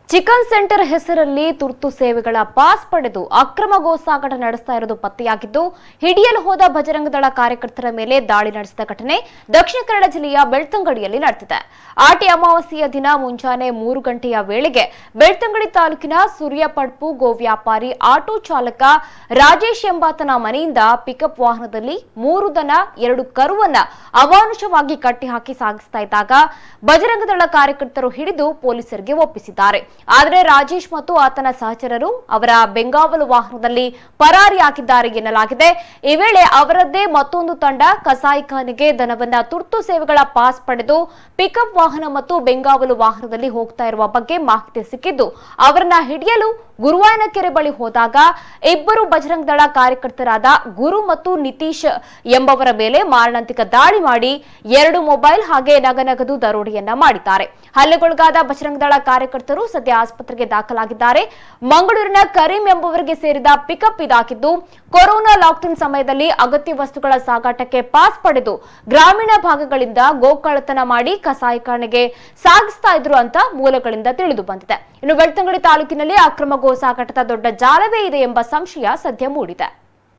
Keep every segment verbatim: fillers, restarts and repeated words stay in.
Chicken centre ಹೆಸರಲ್ಲಿ ತುರ್ತು ಸೇವೆಗಳ ಪಾಸ್ ಪಡೆದು ಅಕ್ರಮ ಗೋ ಸಾಗಾಟ ನಡೆಸ್ತಾ ಇರೋದು ಪತ್ತೆಯಾಗಿದ್ದು, ಹಿಡಿಯಲು ಹೋದ ಬಜರಂಗ ದಳ ಕಾರ್ಯಕರ್ತರ ಮೇಲೆ ದಾಳಿ ನಡೆಸಿದ ಘಟನೆ ದಕ್ಷಿಣ ಕನ್ನಡ ಜಿಲ್ಲೆಯ ಬೆಳ್ತಂಗಡಿಯಲ್ಲಿ ನಡೆದಿದೆ. ಆಟಿ ಅಮಾವಾಸ್ಯೆಯ ದಿನ ಮುಂಜಾನೆ ಮೂರು ಗಂಟೆಯ ವೇಳೆಗೆ ಬೆಳ್ತಂಗಡಿ ತಾಲೂಕಿನ ಸೂರ್ಯಪಡ್ಪು ಗೋ ವ್ಯಾಪಾರಿ ಆಟೋ ಚಾಲಕ ರಾಜೇಶ್ ಎಂಬಾತನ ಮನೆಯಿಂದ ಪಿಕಪ್ ವಾಹನದಲ್ಲಿ ಮೂರು ದನ ಎರಡು ಕರುವನ್ನ ಅಮಾನುಷವಾಗಿ ಕಟ್ಟಿ ಹಾಕಿ ಸಾಗಿಸ್ತಾ ಇದ್ದಾಗ ಬಜರಂಗ ದಳ ಕಾರ್ಯಕರ್ತರು ಹಿಡಿದು ಪೊಲೀಸರಿಗೆ ಒಪ್ಪಿಸಿದ್ದಾರೆ. ಆದರೆ ರಾಜೇಶ್ ಮತ್ತು ಆತನ ಸಹಚರರು ಅವರ ಬೆಂಗಾವಲು ವಾಹನದಲ್ಲಿ ಪರಾರಿಯಾಗಿದ್ದಾರೆ ಎನ್ನಲಾಗಿದೆ. ಈ ವೇಳೆ ಅವರದ್ದೇ ಮತ್ತೊಂದು ತಂಡ ಕಸಾಯಿಖಾನೆಗೆ ದನವನ್ನ ತುರ್ತು ಸೇವೆಗಳ ಪಾಸ್ ಪಡೆದು ಪಿಕಪ್ ವಾಹನ ಮತ್ತು ಬೆಂಗಾವಲು ವಾಹನದಲ್ಲಿ ಹೋಗ್ತಾ ಇರುವ ಬಗ್ಗೆ ಮಾಹಿತಿ ಸಿಕ್ಕಿದ್ದು ಅವರನ್ನ ಹಿಡಿಯಲು ಗುರುವಾಯನಕೆರೆ ಬಳಿ ಹೋದಾಗ ಇಬ್ಬರು ಬಜರಂಗ ದಳ ಕಾರ್ಯಕರ್ತರಾದ ಗುರು ಮತ್ತು ನಿತೀಶ್ ಎಂಬವರ ಮೇಲೆ ಮಾರಣಾಂತಿಕ ದಾಳಿ ಮಾಡಿ ಎರಡು ಮೊಬೈಲ್ ಹಾಗೆ ನಗನಗದು ದರೋಡೆಯನ್ನ ಮಾಡಿದ್ದಾರೆ. ಹಲ್ಲೆಗೊಳಗಾದ ಬಜರಂಗ ದಳ ಕಾರ್ಯಕರ್ತರು ಸದ್ಯ ಆಸ್ಪತ್ರೆಗೆ ದಾಖಲಾಗಿದ್ದಾರೆ. ಮಂಗಳೂರಿನ ಕರೀಂ ಎಂಬುವರಿಗೆ ಸೇರಿದ ಪಿಕಪ್ ಇದಾಗಿದ್ದು, ಕೊರೋನಾ ಲಾಕ್ಡೌನ್ ಸಮಯದಲ್ಲಿ ಅಗತ್ಯ ವಸ್ತುಗಳ ಸಾಗಾಟಕ್ಕೆ ಪಾಸ್ ಪಡೆದು ಗ್ರಾಮೀಣ ಭಾಗಗಳಿಂದ ಗೋಕಳ್ಳತನ ಮಾಡಿ ಕಸಾಯಿಖಾನೆಗೆ ಸಾಗಿಸ್ತಾ ಇದ್ರು ಅಂತ ಮೂಲಗಳಿಂದ ತಿಳಿದು ಬಂದಿದೆ. ಇನ್ನು ಬೆಳ್ತಂಗಡಿ ತಾಲೂಕಿನಲ್ಲಿ ಅಕ್ರಮ ಗೋ ಸಾಗಾಟದ ದೊಡ್ಡ ಜಾಲವೇ ಇದೆ ಎಂಬ ಸಂಶಯ ಸದ್ಯ ಮೂಡಿದೆ.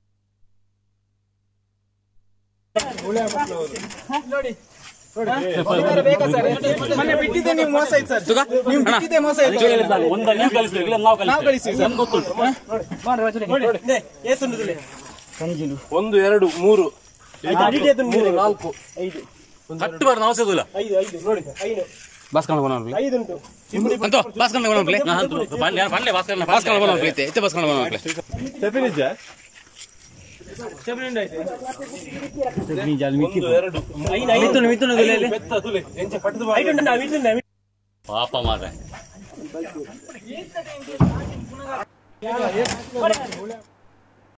ಒಂದು ಎರಡು ಮೂರು ನಾಲ್ಕು ಐದು ಹತ್ತು ಬಾರ ನಾವು ಸಿಗೋಲ್ಲ ಪಾಪ ಮಾರ